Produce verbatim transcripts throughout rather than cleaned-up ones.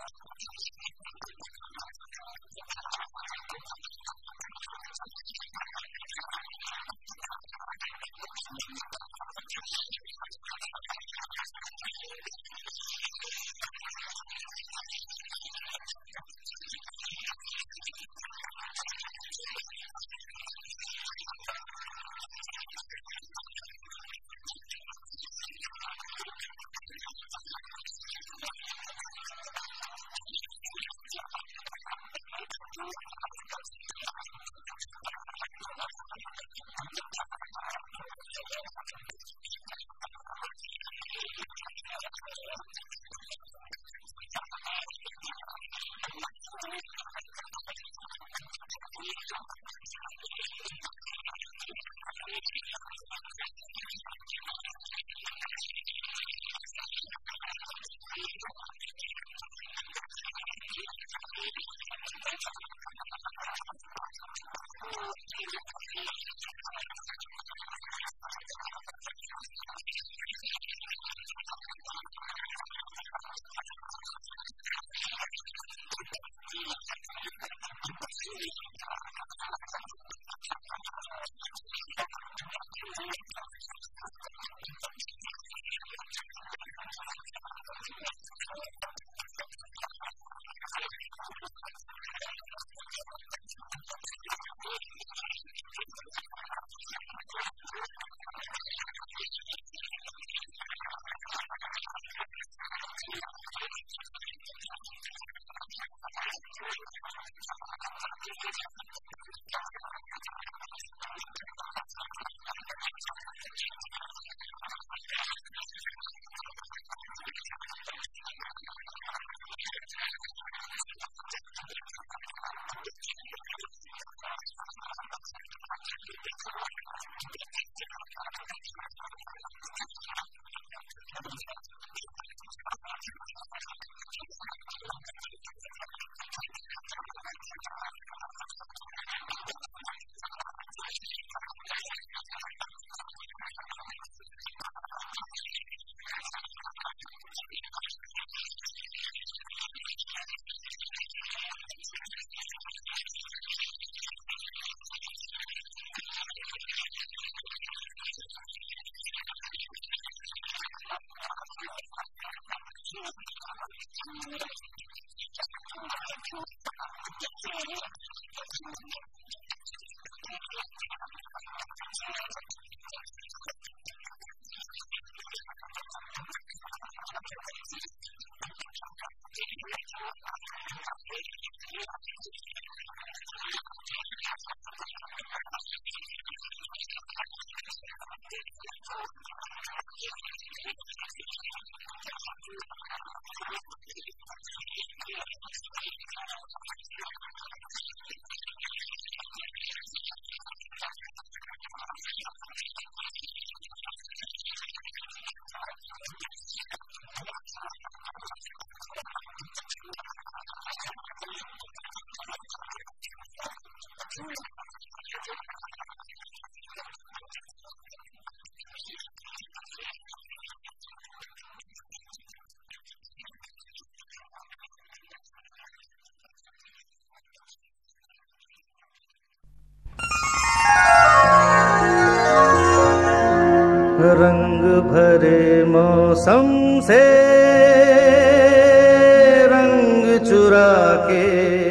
रंग भरे मौसम से रंग चुरा के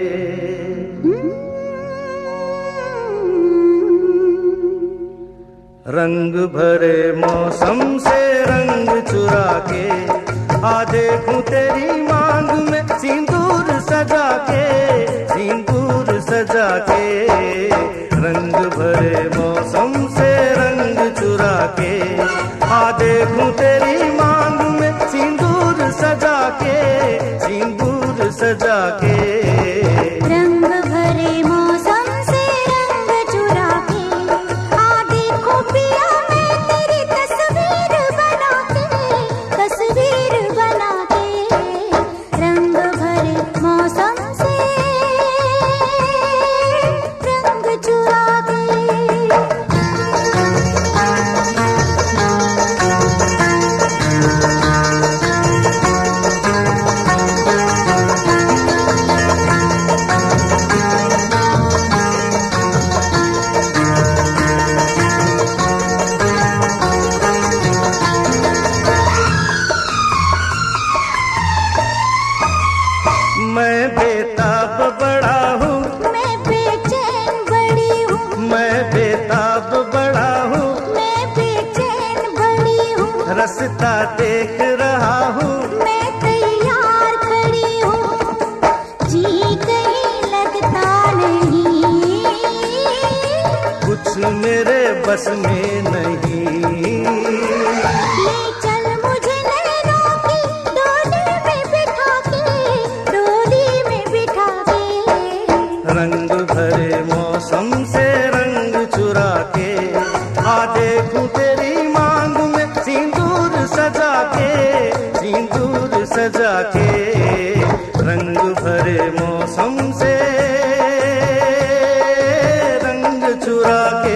रंग भरे मौसम से रंग चुरा के आ देखूं तेरी मांग में सिंदूर सजा के सिंदूर सजा के रंग भरे मौसम से रंग चुरा के आ देखूं तेरी मांग में सिंदूर सजा के सिंदूर सजा के रंग भरे मौसम से रंग चुरा के आ देखो पिया मैं तेरी तस्वीर बना के तस्वीर बना के रंग भरे मौसम से रंग चुरा के मैं बेताब बड़ा हूँ, मैं बेचैन बड़ी हूँ, मैं बेताब बड़ा हूँ, मैं बेचैन बड़ी हूँ, रास्ता देख रहा हूँ, मैं तैयार खड़ी हूँ, जी कहीं लगता नहीं, कुछ मेरे बस में नहीं। ले चल मुझे नैनों की डोली में बिठा के, डोली में बिठा के, रंग भरे मौसम से रंग चुरा के, आ देखूं तेरी मांग में सिंदूर सजा के, सिंदूर सजा के, रंग भरे मौसम से रंग चुरा के।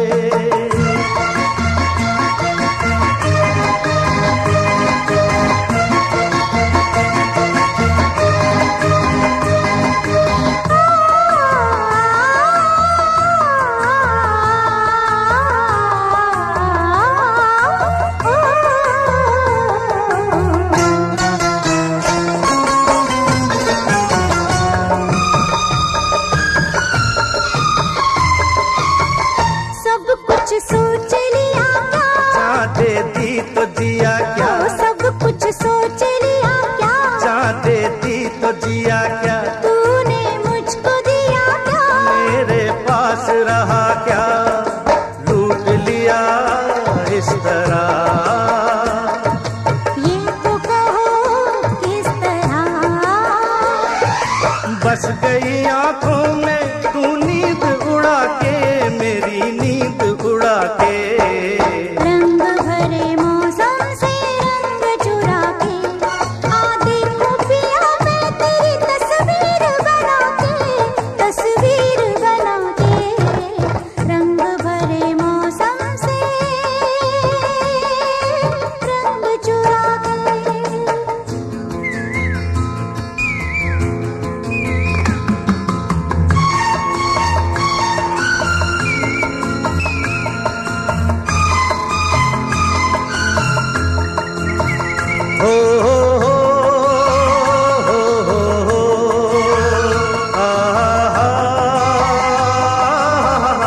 सब कुछ सोच लिया क्या, चाह देती तो जिया क्या, सब कुछ सोच लिया क्या, चाह देती तो जिया क्या, तूने मुझको दिया क्या, मेरे पास रहा क्या, लूट लिया इस तरह, ये तो कहो किस तरह, बस गई आंखों में तू नींद उड़ा के, मेरी नींद उड़ा के, रंग भरे मौसम से रंग चुरा के, आ देखो पिया मैं तेरी तस्वीर बना के, तस्वीर बना के, रंग भरे मौसम से रंग चुरा के। हो हो हो हो हो हो, आ हा हा।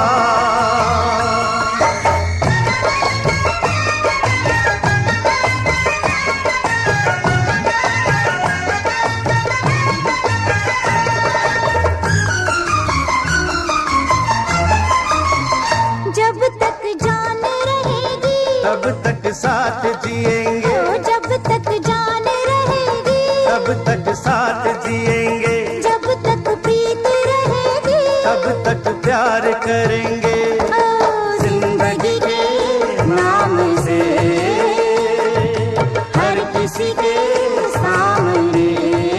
जब तक जान रहेगी, तब तक साथ जिएंगे, ओ जब तक जान रहेगी, तब तक साथ जिएंगे, जब तक प्रीत रहेगी, तब तक प्यार करेंगे, ओ जिंदगी के नाम से हर किसी के सामने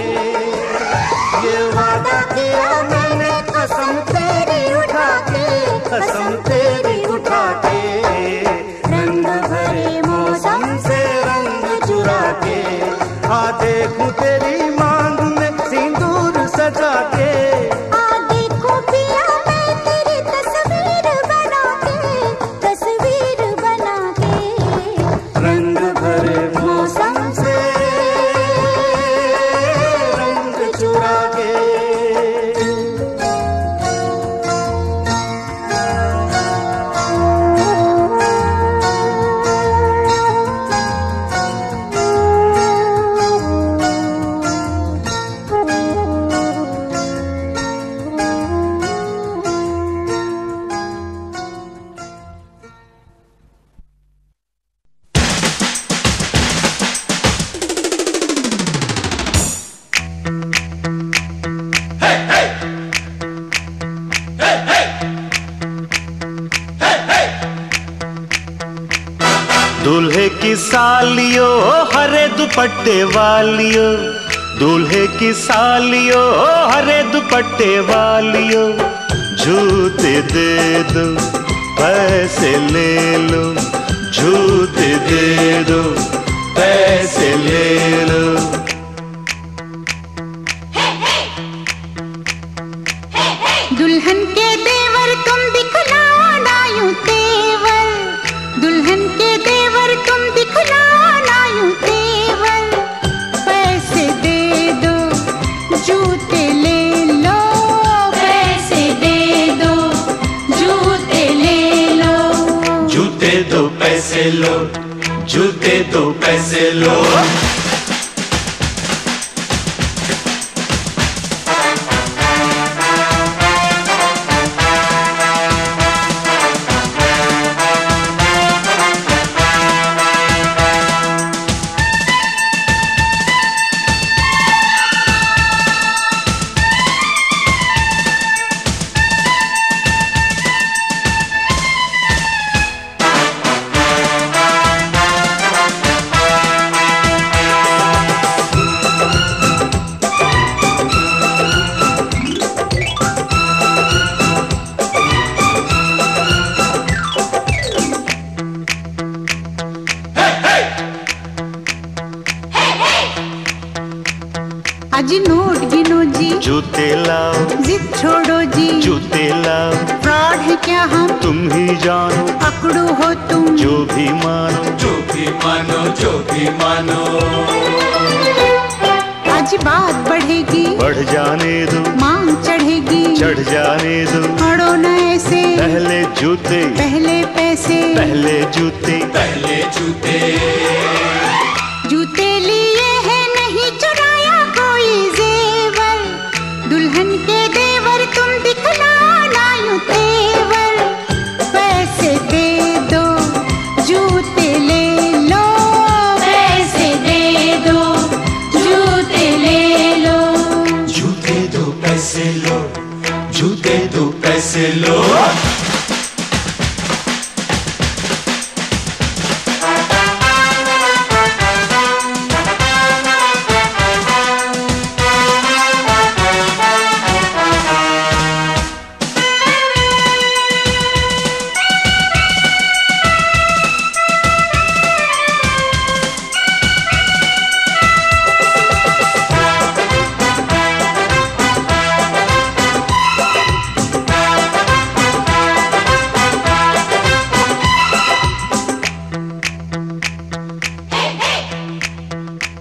ये वादा किया मैंने कसम तेरी उठा के, कसम तेरी उठा के, रंग भरे मौसम से रंग चुरा के, आ देखूं तेरी मांग में सिंदूर सजा के, आ देखो पिया मैं तेरी तस्वीर बना के, तस्वीर बना के, रंग भरे मौसम से रंग चुरा के। दूल्हे की सालियो हरे दुपट्टे वालियो, दूल्हे की सालियो हरे दुपट्टे वालियो, जूते दे दो पैसे ले लो, जूते दे दो पैसे ले लो। दुल्हन के देवर तुम दिखलाओ ना यूं तेवर, दुल्हन के देवर तुम दिखलाओ ना यूं तेवर, पैसे दे दो जूते जूते दो पैसे लो। अजी नोट गिनो जी, जूते लाओ, जिद छोड़ो जी, जूते लाओ। फ्रॉड है क्या हम, तुम ही जानो, पकड़ो हो तुम, जो भी मानो, जो भी मानो, जो भी मानो। आज बात बढ़ेगी, बढ़ जाने दो, मांग चढ़ेगी, चढ़ जाने दो। अड़ो न ऐसे, पहले जूते, पहले पैसे, पहले जूते, पहले जूते। जूते लिए हैं नहीं चुराया कोई जेवर, दुल्हन के देवर तुम दिखलाना यूं तेवर। पैसे दे दो, जूते ले लो, पैसे दे दो, जूते ले लो। जूते दो पैसे लो, जूते दो पैसे लो।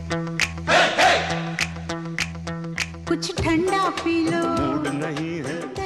कुछ ठंडा पी लो, मूड नहीं है